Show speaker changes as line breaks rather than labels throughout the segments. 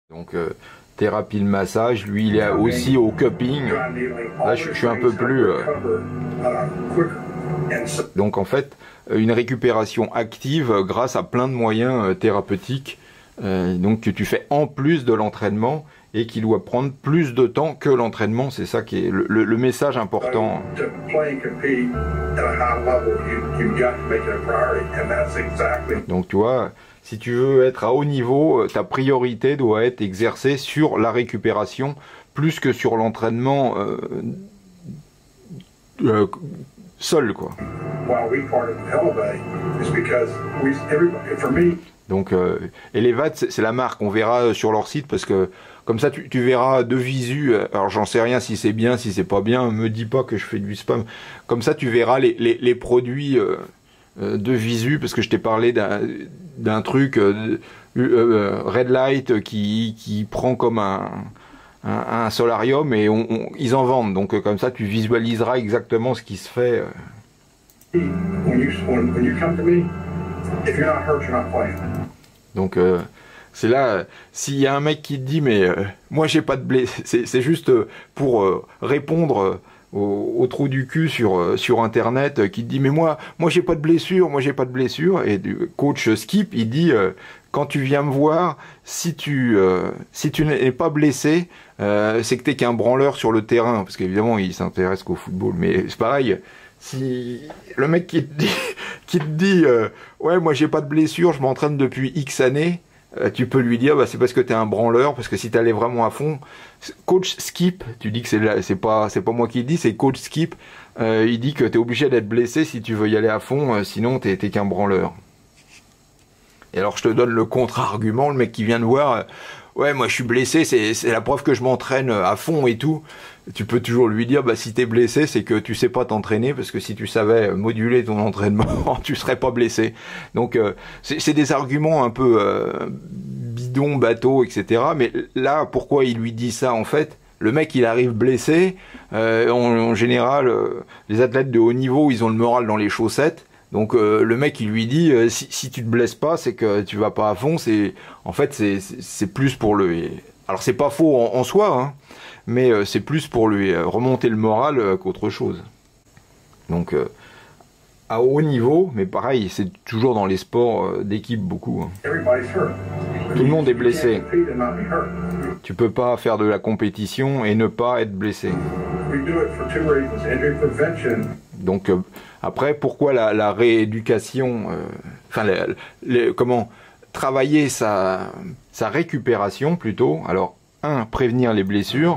Donc thérapie de massage, lui il est aussi au cupping. Là je suis un peu plus... Donc en fait, une récupération active grâce à plein de moyens thérapeutiques donc que tu fais en plus de l'entraînement et qui doit prendre plus de temps que l'entraînement. C'est ça qui est le message important. Donc tu vois, si tu veux être à haut niveau, ta priorité doit être exercée sur la récupération plus que sur l'entraînement seul, quoi. Donc Elevate, c'est la marque, on verra sur leur site, parce que comme ça tu verras de visu. Alors j'en sais rien si c'est bien, si c'est pas bien, me dis pas que je fais du spam. Comme ça tu verras les produits de visu, parce que je t'ai parlé d'un truc Red Light qui prend comme un solarium, et ils en vendent, donc comme ça tu visualiseras exactement ce qui se fait. Donc c'est là, s'il y a un mec qui te dit mais moi j'ai pas de blessure, c'est juste pour répondre au trou du cul sur internet, qui te dit mais moi j'ai pas de blessure, et du coach Skip il dit quand tu viens me voir, si tu n'es pas blessé, c'est que t'es qu'un branleur sur le terrain, parce qu'évidemment il s'intéresse qu'au football, mais c'est pareil. Si le mec qui te dit ouais moi j'ai pas de blessure, je m'entraîne depuis X années, tu peux lui dire bah c'est parce que t'es un branleur, parce que si t'allais vraiment à fond, coach Skip, tu dis que c'est pas moi qui le dis, c'est coach Skip, il dit que t'es obligé d'être blessé si tu veux y aller à fond, sinon t'es qu'un branleur. Et alors je te donne le contre-argument, le mec qui vient de voir, ouais moi je suis blessé, c'est la preuve que je m'entraîne à fond et tout. Tu peux toujours lui dire bah si t'es blessé c'est que tu sais pas t'entraîner, parce que si tu savais moduler ton entraînement tu serais pas blessé. Donc c'est des arguments un peu bidon, bateau, etc. Mais là pourquoi il lui dit ça en fait? Le mec il arrive blessé, en général les athlètes de haut niveau ils ont le moral dans les chaussettes. Donc le mec il lui dit si tu te blesses pas c'est que tu vas pas à fond, en fait c'est plus pour le... Alors c'est pas faux en soi, hein, mais c'est plus pour lui remonter le moral qu'autre chose. Donc à haut niveau, mais pareil, c'est toujours dans les sports d'équipe beaucoup. Hein. Tout le monde est blessé. Tu peux pas faire de la compétition et ne pas être blessé. Donc après, pourquoi la rééducation, comment travailler sa récupération plutôt. Alors, prévenir les blessures.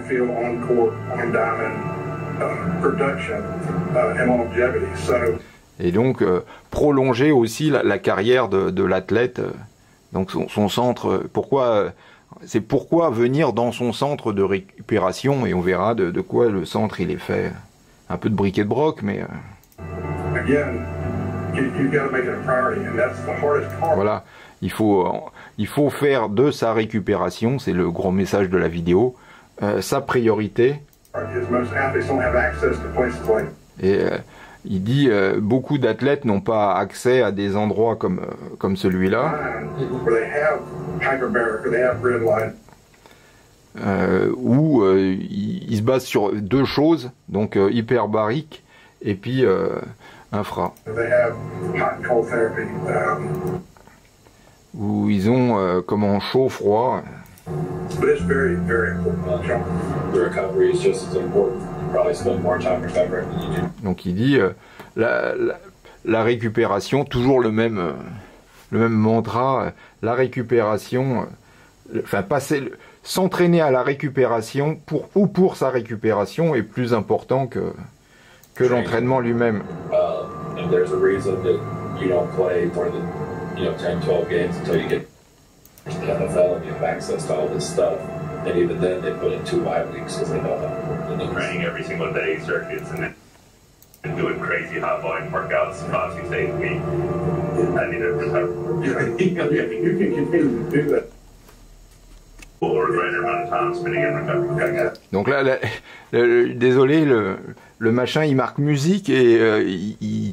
Et donc, prolonger aussi la carrière de l'athlète. Donc, son centre, c'est pourquoi venir dans son centre de récupération, et on verra de quoi le centre il est fait. Un peu de briquet de broc, mais... Voilà, il faut faire de sa récupération, c'est le gros message de la vidéo, sa priorité. Et il dit beaucoup d'athlètes n'ont pas accès à des endroits comme celui-là. Où il se base sur deux choses, donc hyperbarique et puis infra, où ils ont comment chaud-froid. Donc il dit la récupération, toujours le même mantra, la récupération, s'entraîner à la récupération pour sa récupération est plus important que l'entraînement lui-même.
Doing crazy hot volume workouts cost you say week. I need to recover. You can continue to do that.
Donc là, désolé, le machin il marque musique et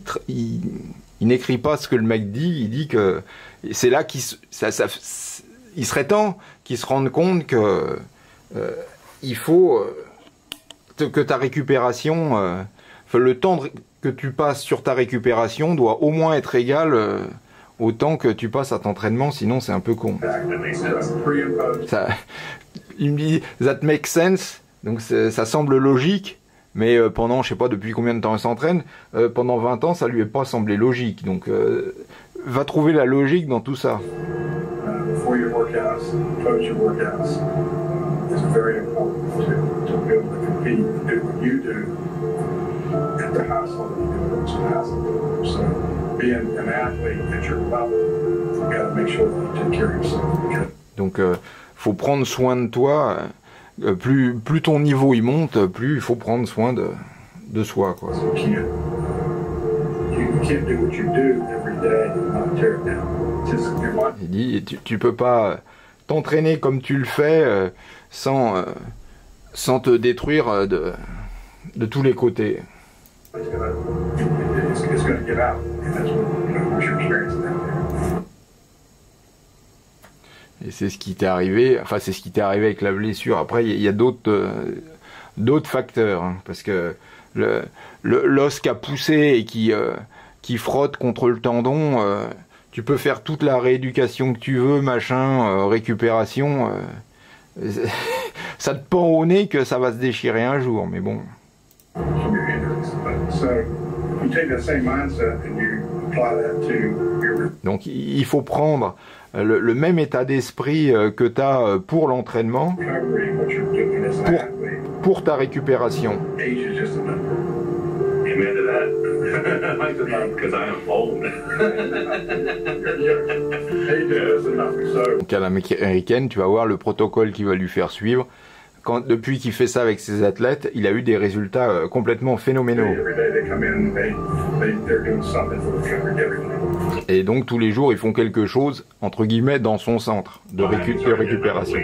il n'écrit pas ce que le mec dit. Il dit que c'est là il serait temps qu'ils se rendent compte que il faut que ta récupération, le temps que tu passes sur ta récupération doit au moins être égal au temps que tu passes à ton entraînement, sinon c'est un peu con. Ça, il me dit that makes sense, donc ça semble logique, mais pendant, je sais pas depuis combien de temps il s'entraîne, pendant 20 ans ça lui est pas semblé logique, donc va trouver la logique dans tout ça.
Before your workouts, post your workouts, it's very important to be able to compete and do what you do at the highest level you do it, which is the highest level. So being an athlete at your level, you got to make sure that you take care of yourself.
Donc faut prendre soin de toi. Plus ton niveau il monte, plus il faut prendre soin de soi, quoi.
So you can't do what you do every day and not tear it down.
Il dit, tu peux pas t'entraîner comme tu le fais sans te détruire de tous les côtés. Et c'est ce qui t'est arrivé, enfin c'est ce qui t'est arrivé avec la blessure. Après il y a d'autres facteurs, hein, parce que l'os qui a poussé et qui frotte contre le tendon, tu peux faire toute la rééducation que tu veux, machin, récupération, ça te pend au nez que ça va se déchirer un jour, mais bon. Donc il faut prendre le même état d'esprit que tu as pour l'entraînement, pour ta récupération.
Amen to that. Because I am old.
Donc à l'américaine, tu vas voir le protocole qui va lui faire suivre. Depuis qu'il fait ça avec ses athlètes, il a eu des résultats complètement phénoménaux. Et donc tous les jours, ils font quelque chose, entre guillemets, dans son centre de récupération.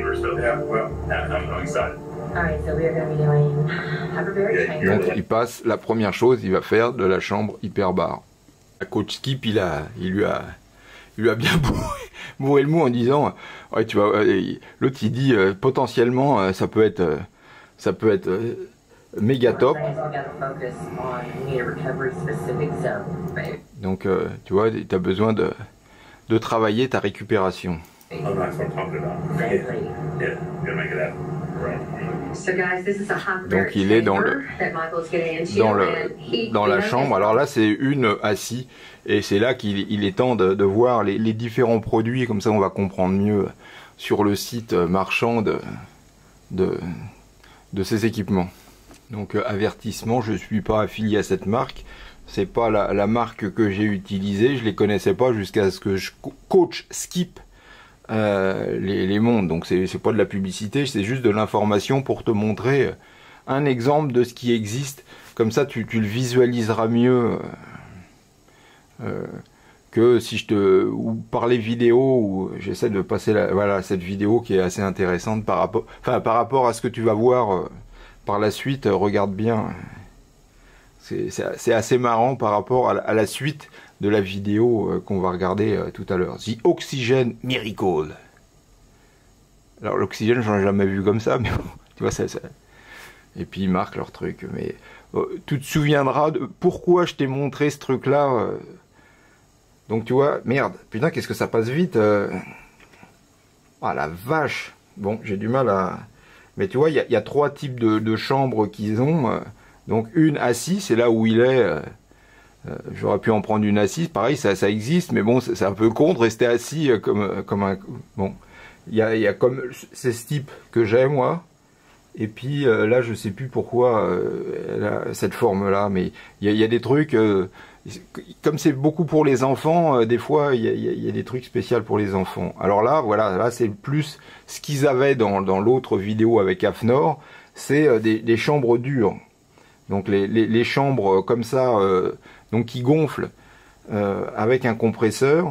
Donc il passe, la première chose, il va faire de la chambre hyperbare. La coach Skip, il lui a bien bourré le mou en disant, ouais, tu vois, l'autre il dit potentiellement ça peut être méga top. Donc tu vois, tu as besoin de travailler ta récupération. Donc il est dans la chambre. Alors là c'est une assis et c'est là qu'il est temps de voir les différents produits, comme ça on va comprendre mieux sur le site marchand de ces équipements. Donc avertissement, je suis pas affilié à cette marque, c'est pas la marque que j'ai utilisée, je les connaissais pas jusqu'à ce que coach Skip les mondes. Donc c'est pas de la publicité, c'est juste de l'information pour te montrer un exemple de ce qui existe, comme ça tu le visualiseras mieux que si ou par les vidéos où j'essaie de passer cette vidéo qui est assez intéressante par rapport à ce que tu vas voir par la suite. Regarde bien, c'est assez marrant par rapport à la suite de la vidéo qu'on va regarder tout à l'heure. The Oxygen Miracle. Alors l'oxygène, j'en ai jamais vu comme ça, mais bon, tu vois, ça. Et puis ils marquent leur truc. Mais tu te souviendras de pourquoi je t'ai montré ce truc-là. Donc tu vois, merde, putain, qu'est-ce que ça passe vite. Ah la vache. Bon, j'ai du mal à... Mais tu vois, il y a 3 types de chambres qu'ils ont. Donc une assise, c'est là où il est... J'aurais pu en prendre une assise, pareil, ça existe, mais bon, c'est un peu con de rester assis comme un... Bon, il y a comme... C'est ce type que j'ai, moi. Et puis là, je sais plus pourquoi cette forme-là, mais il y a des trucs... comme c'est beaucoup pour les enfants, des fois, il y a des trucs spéciaux pour les enfants. Alors là, voilà, là, c'est plus ce qu'ils avaient dans l'autre vidéo avec Afnor, c'est des chambres dures. Donc les chambres comme ça... donc qui gonfle avec un compresseur.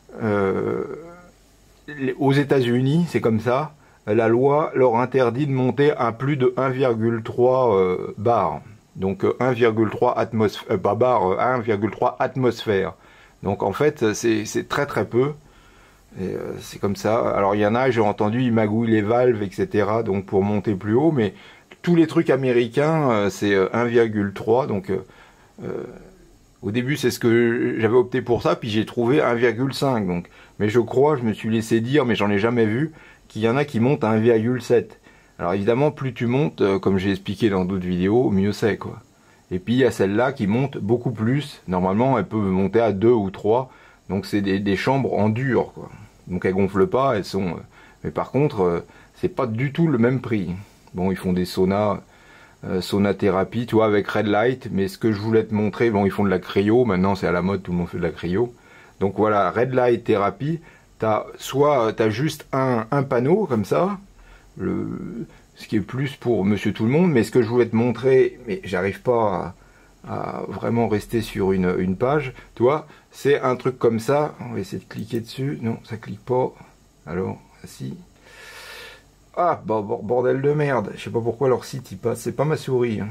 Aux États-Unis, c'est comme ça. La loi leur interdit de monter à plus de 1,3 bar. Donc 1,3 atmosphère. 1,3 atmosphère. Donc en fait, c'est très très peu. Et c'est comme ça. Alors il y en a, j'ai entendu, ils magouillent les valves, etc. Donc pour monter plus haut, mais tous les trucs américains, c'est 1,3. Donc au début, c'est ce que j'avais opté pour ça, puis j'ai trouvé 1,5. Donc, mais je crois, je me suis laissé dire, mais j'en ai jamais vu, qu'il y en a qui montent à 1,7. Alors évidemment, plus tu montes, comme j'ai expliqué dans d'autres vidéos, mieux c'est, quoi. Et puis il y a celle-là qui monte beaucoup plus. Normalement, elle peut monter à 2 ou 3. Donc c'est des chambres en dur, quoi. Donc elles gonflent pas, elles sont... mais par contre, c'est pas du tout le même prix. Bon, ils font des saunas, saunathérapie, tu vois, avec Red Light. Mais ce que je voulais te montrer, bon, ils font de la cryo. Maintenant, c'est à la mode, tout le monde fait de la cryo. Donc voilà, Red Light thérapie. T'as juste un panneau, comme ça. Ce qui est plus pour monsieur tout le monde, mais ce que je voulais te montrer, mais j'arrive pas à vraiment rester sur une page, tu vois, c'est un truc comme ça. On va essayer de cliquer dessus. Non, ça clique pas. Alors, si. Ah, bah, bordel de merde. Je sais pas pourquoi leur site il passe. C'est pas ma souris. Hein.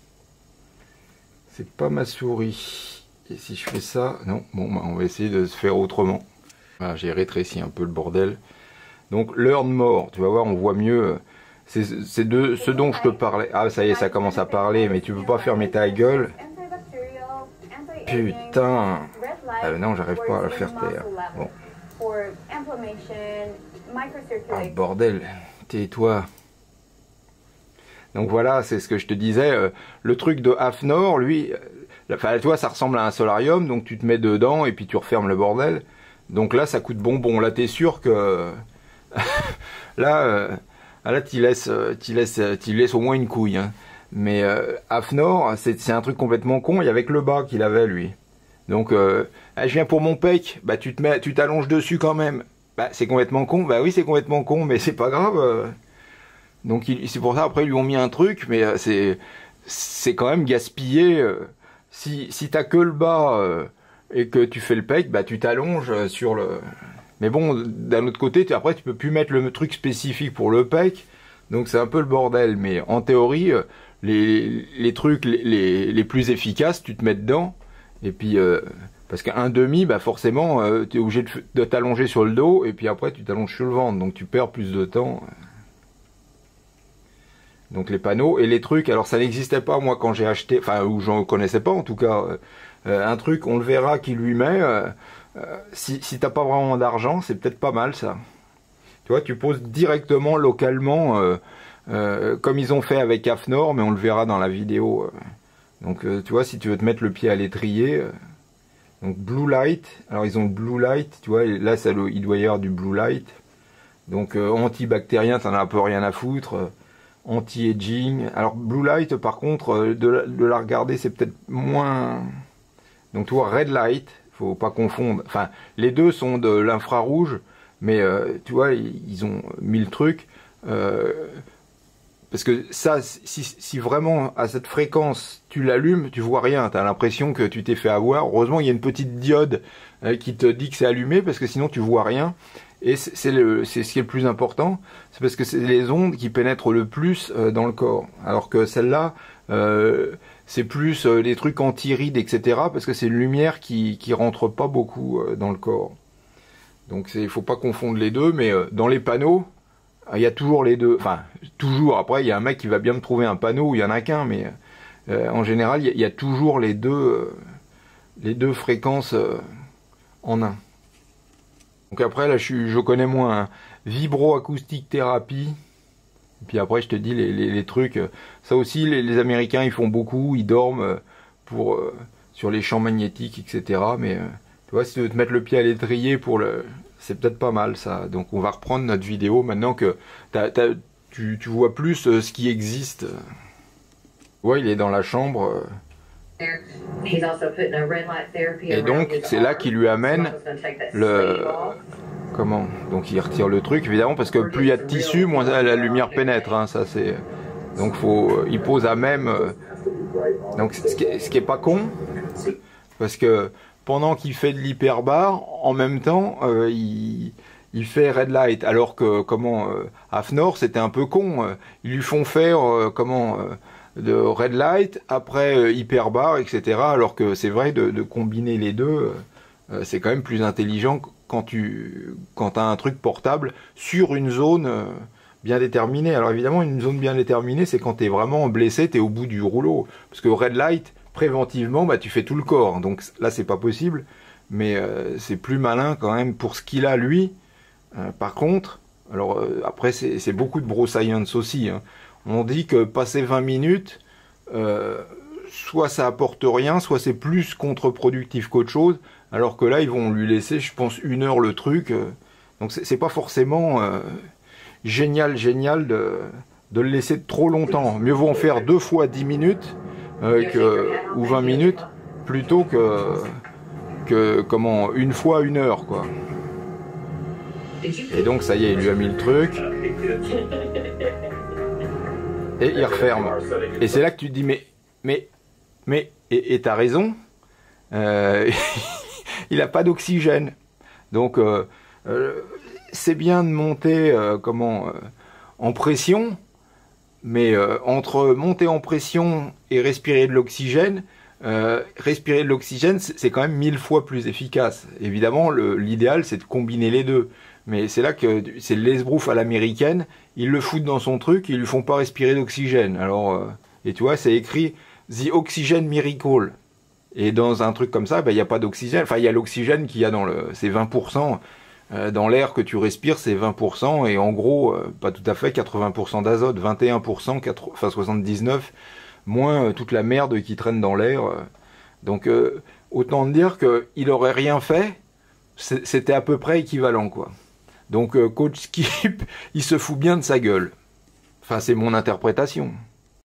C'est pas ma souris. Et si je fais ça, non, bon, bah, on va essayer de se faire autrement. Voilà, j'ai rétréci un peu le bordel. Donc, learn more. Tu vas voir, on voit mieux. C'est de ce dont je te parlais. Ah, ça y est, ça commence à parler, mais tu peux pas fermer ta gueule. Putain. Ah, non, j'arrive pas à le faire taire. Bon. Ah, bordel. Tais-toi. Donc voilà, c'est ce que je te disais. Le truc de Hafnor, lui, enfin, tu vois, ça ressemble à un solarium, donc tu te mets dedans et puis tu refermes le bordel. Donc là, ça coûte bonbon. Là, t'es sûr que... là... là, tu laisses au moins une couille. Hein. Mais Hafnor, c'est un truc complètement con. Il y avait que le bas qu'il avait, lui. Donc, je viens pour mon pec. Bah, tu t'allonges dessus quand même. Bah, c'est complètement con. Bah oui, c'est complètement con, mais c'est pas grave. Donc, c'est pour ça, après, ils lui ont mis un truc. Mais c'est quand même gaspillé. Si t'as que le bas et que tu fais le pec, bah, tu t'allonges sur le... Mais bon, d'un autre côté, après, tu peux plus mettre le truc spécifique pour le pec. Donc, c'est un peu le bordel. Mais en théorie, les trucs les plus efficaces, tu te mets dedans. Et puis, parce qu'un demi, bah forcément, tu es obligé de t'allonger sur le dos. Et puis après, tu t'allonges sur le ventre. Donc, tu perds plus de temps. Donc, les panneaux et les trucs. Alors, ça n'existait pas, moi, quand j'ai acheté. Enfin, ou j'en connaissais pas, en tout cas. Un truc, on le verra, qui lui met... si t'as pas vraiment d'argent, c'est peut-être pas mal ça. Tu vois, tu poses directement localement, comme ils ont fait avec Hafnor, mais on le verra dans la vidéo. Donc, tu vois, si tu veux te mettre le pied à l'étrier, donc Blue Light. Alors, ils ont le Blue Light, tu vois, et là, il doit y avoir du Blue Light. Donc, antibactérien, t'en as un peu rien à foutre. Anti-aging. Alors, Blue Light, par contre, de la regarder, c'est peut-être moins... Donc, tu vois, Red Light. Faut pas confondre. Enfin, les deux sont de l'infrarouge, mais tu vois, ils ont mis le truc. Parce que ça, si vraiment à cette fréquence tu l'allumes, tu vois rien. Tu as l'impression que tu t'es fait avoir. Heureusement, il y a une petite diode qui te dit que c'est allumé, parce que sinon tu vois rien. Et c'est ce qui est le plus important. C'est parce que c'est les ondes qui pénètrent le plus dans le corps. Alors que celle-là... c'est plus les trucs anti-rides, etc. Parce que c'est une lumière qui rentre pas beaucoup dans le corps. Donc il faut pas confondre les deux, mais dans les panneaux, il y a toujours les deux. Enfin, toujours. Après, il y a un mec qui va bien me trouver un panneau où il y en a qu'un, mais en général, il y a toujours les deux fréquences en un. Donc après, là, je connais moins. Hein. Vibroacoustique thérapie. Et puis après, je te dis les trucs. Ça aussi, les Américains, ils font beaucoup. Ils dorment sur les champs magnétiques, etc. Mais tu vois, si tu veux te mettre le pied à l'étrier c'est peut-être pas mal, ça. Donc, on va reprendre notre vidéo maintenant que tu vois plus ce qui existe. Ouais, il est dans la chambre. Et donc, c'est là qu'il lui amène le... Comment? Donc il retire le truc, évidemment, parce que plus il y a de tissu, moins la lumière pénètre. Hein, ça c'est. Donc il pose à même. Donc ce qui est pas con, parce que pendant qu'il fait de l'hyperbar, en même temps, il fait Red Light, alors que Hafnor, c'était un peu con. Ils lui font faire de Red Light, après hyperbar, etc. Alors que c'est vrai de combiner les deux, c'est quand même plus intelligent quand tu as un truc portable sur une zone bien déterminée. Alors évidemment, une zone bien déterminée, c'est quand tu es vraiment blessé, tu es au bout du rouleau. Parce que red light, préventivement, bah, tu fais tout le corps. Donc là, c'est pas possible. Mais c'est plus malin quand même pour ce qu'il a, lui. Par contre, alors après, c'est beaucoup de bro science aussi. Hein. On dit que passer 20 minutes, soit ça apporte rien, soit c'est plus contre-productif qu'autre chose. Alors que là, ils vont lui laisser, je pense, 1 heure le truc. Donc c'est pas forcément génial de le laisser trop longtemps. Mieux vaut en faire 2 fois 10 minutes ou 20 minutes plutôt que comment 1 fois 1 heure, quoi. Et donc ça y est, il lui a mis le truc. Et il referme. Et c'est là que tu te dis, et t'as raison, il n'a pas d'oxygène. Donc, c'est bien de monter en pression, mais entre monter en pression et respirer de l'oxygène, c'est quand même 1000 fois plus efficace. Évidemment, l'idéal, c'est de combiner les deux. Mais c'est là que c'est l'esbrouf à l'américaine, ils le foutent dans son truc, ils lui font pas respirer d'oxygène. Alors, et tu vois, c'est écrit The Oxygen Miracle. Et dans un truc comme ça, il n'y a pas d'oxygène. Enfin, il y a l'oxygène qu'il y a c'est 20%. Dans l'air que tu respires, c'est 20%. Et en gros, pas tout à fait, 80% d'azote, 21%, 79%, moins toute la merde qui traîne dans l'air. Donc, autant dire qu'il aurait rien fait, c'était à peu près équivalent, quoi. Donc, Coach Skip, il se fout bien de sa gueule. Enfin, c'est mon interprétation.